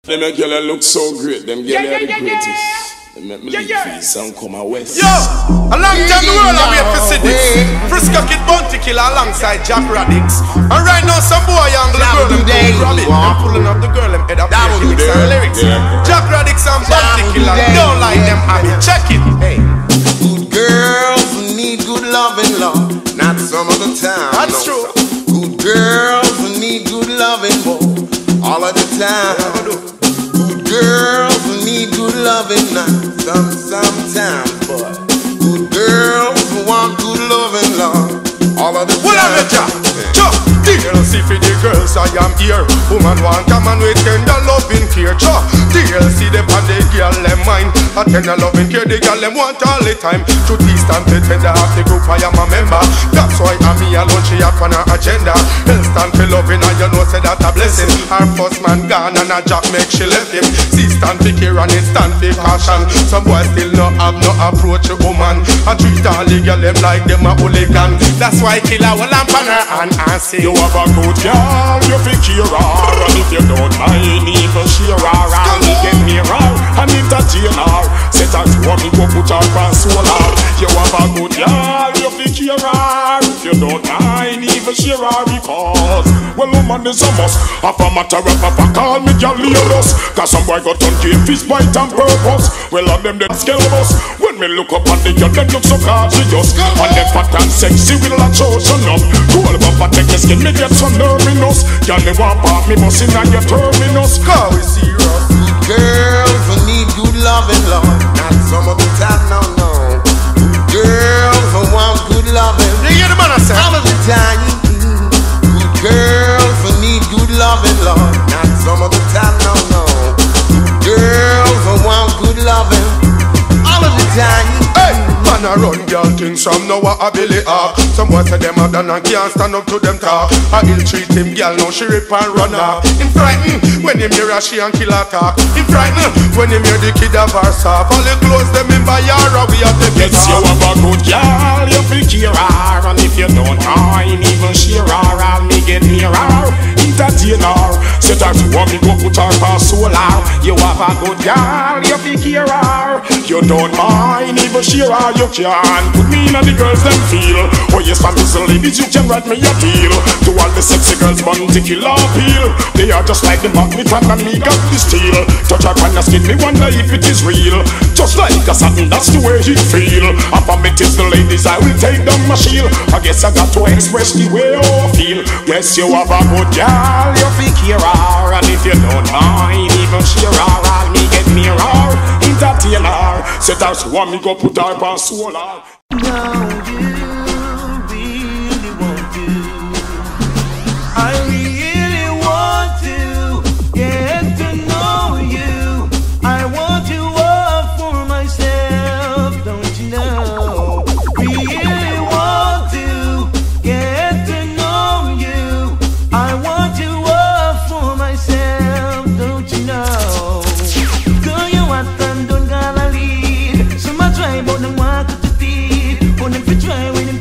They make you look so great. Them girls are the greatest. They make me feel some come out west. Yo, a long time the world away for cities. Frisco Kid bounty killer alongside Radics. And right now some boy young the girl them go grab it. I'm pulling up the girl them head up here gimmicks and lyrics. Radics and bounty killer don't like them habit. Check it. Hey. Good girls need good loving, love. Not some of the time. That's true. Good girls need good loving, boy. All of the time. Good girls need good loving now. Sometimes, boy. Good girls want good loving, love. All of the time. Well, I'm a job. DLC for the girls I am here. Woman want a man with tender loving care. DLC the pan the girl them mind. A tender loving care the girl them want all the time. To tease and pretender of the group I am a member. That's why I'm here alone she have on her agenda. Hell stand for loving and you know say that a blessing. Her first man gone and a job make she left him. See stand for care and it stand for caution. Some boys still not have no approach a woman. I treat all the girl them like them a hooligan. That's why killer will lamp on her and say you have a good girl, you fi care her. And if you don't mind, even share her. And you get near her and entertain her. Set her to me, go put her on solar. You have a good girl, you fi care her. If you don't mind, even share her. Because, well, woman is a must. Half a matter of a call me girl Leonos. Cause some boy got on game, fish bite and purpose. Well, all them scale us. When me look up on the girl, them look so gorgeous. And them fat and sexy will not chosen up. Cool up and take the skin, me get some nerviness. Girl, me want part me bustin' on your terminus. Cause we serious. Girls who need good loving, love. Not some of the time, no. Girls who want good loving. You hear the man I say? All of the time. Good girls who need good loving, love. Not some of the time, no. Girls who want good loving. All of the time. Hey, man I run girl things from now a Billy Hawk. Some boys say them have done and can't stand up to them talk. I ill treat him girl now she rip and run off. Him frightened when him hear a she and kill a talk. Him frightened when him hear the kid have her soft. All the clothes them in by Yara we have to get off. Yes, you have a good girl, you fi care her. And if you don't mind, even share her. I'll me get near her, entertain her. Set her to me, go put her on solar. You have a good girl, you fi care her. You don't mind, even share her. You can put me in the girls them feel. Oh yes, for Mr. Ladies, you can write me a deal. To all the sexy girls, bounty killer appeal. They are just like the magnet and me got the steel. Touch her on the skin, me wonder if it is real. Just like a satin, that's the way he feel. If I meet the ladies, I will take down my shield. I guess I got to express the way I feel. Yes, you have a good girl, you fi care her. And if you don't mind, even share her, I'll me get near her, entertain her. Set her to me, go put her on solar. Now you really want to. I really want to get to know you. I want you all for myself, don't you know? Really want to get to know you. I want you all for myself, don't you know? Girl, you want to don't gotta lead. So much try, but them walk to the feet. When them try, when them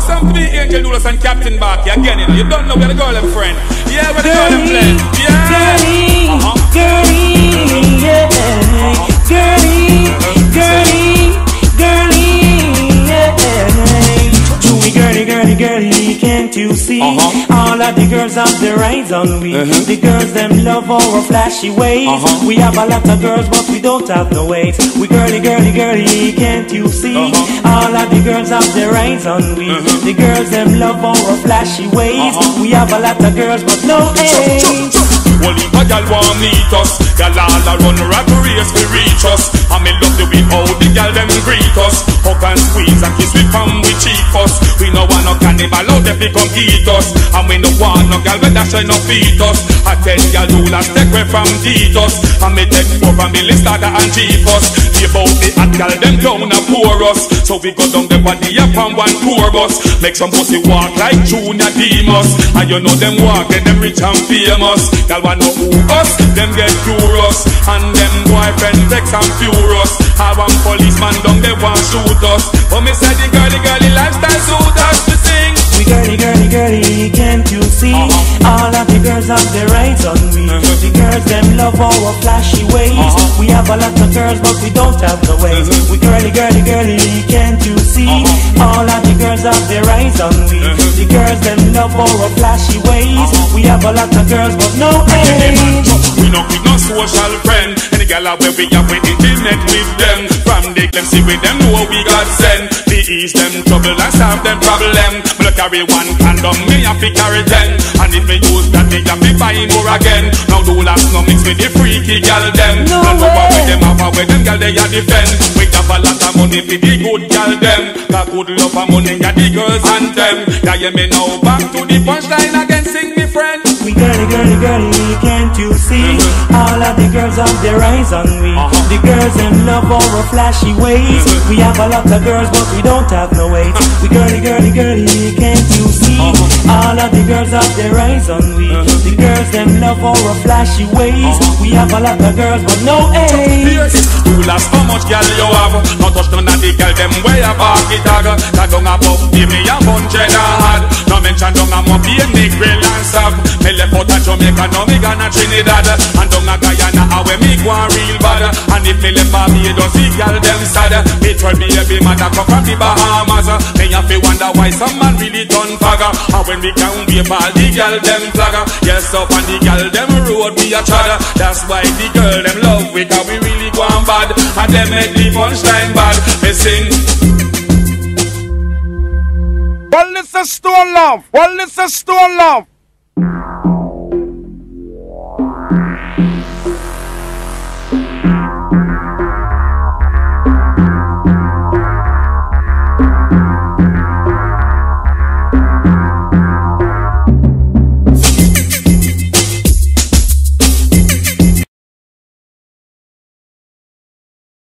some to me, Angel Doolas and Captain Barkey again, you know. You don't know where the girl them friend. Yeah, where the girl them friend. Yeah. Girlie, can't you see? All of the girls have their eyes on we. The girls them love our flashy ways. We have a lot of girls, but we don't have no ways. We girlie, can't you see? All of the girls have their eyes on we. The girls them love our flashy ways. We have a lot of girls, but no age. Well, if a gal want meet us, gal all a run rat race to reach us. And me love the way how the gal them greet us. Hug and squeeze and kiss with fun we cheek us. We no want no cannibal out there fi come eat us. And we no want no gal with that shine no feet us. I tell gal Doolas take away from Titus. And me take over me list starter and chief us. The about the hot gal them down and pour us. So we go down the body up on one tour bus. Make some pussy walk like Junior Demus. And you know them walk and them rich and famous. Gal want know who us, them get curious. And them boyfriend vex and furious. I want policeman down they want shoot us. But me say the girly lifestyle suit us to sing. We girly, can't you see? All of the girls have their eyes on we. The girls them love our flashy ways. We have a lot of girls, but we don't have no ways. We girly, can't you see? All of the girls have their eyes on we. The girls them love our flashy ways. We have a lot of girls, but no age. We no social friend. Any gal where we have with internet with them. From the them see with them know we got sent. The ease them trouble and solve them problem. Me carry one condom, me have to carry 10. And if me use that, me have to buy more again. Now Doolas no mix with the freaky gal them. No and way. With them have with them gal they are defend. We have a lot of money for the good gal them. That good love and money got the girls and them. Yeah, you me now back to the punchline again, sing me friend. We girly, can't you see? All of the girls have their eyes on we. The girls them love our flashy ways. We have a lot of girls, but we don't have no weight. We girly, can't you see? All of the girls have their eyes on we. The girls them love our flashy ways. We have a lot of girls, but no age. Doolas, how much gal you have? No touch none of the gal them way a Barkey tag. That don't above give me a bunch of hard. No mention don't a monkey and me grill and sap. Me left out of Jamaica, now me gonna Trinidad. And down a Guyana, where me go a real bad. And if me left Barbados, the gal them sad. It will be every mother come from the Bahamas. Me have to wonder why some man really done fagger. And when we can wave all the gal them flagger. Yes, up on the gal them road we a chadder. That's why the girl them love we, cause we really go on bad. And them make the punchline bad. Me sing. Well, this is Stone Love.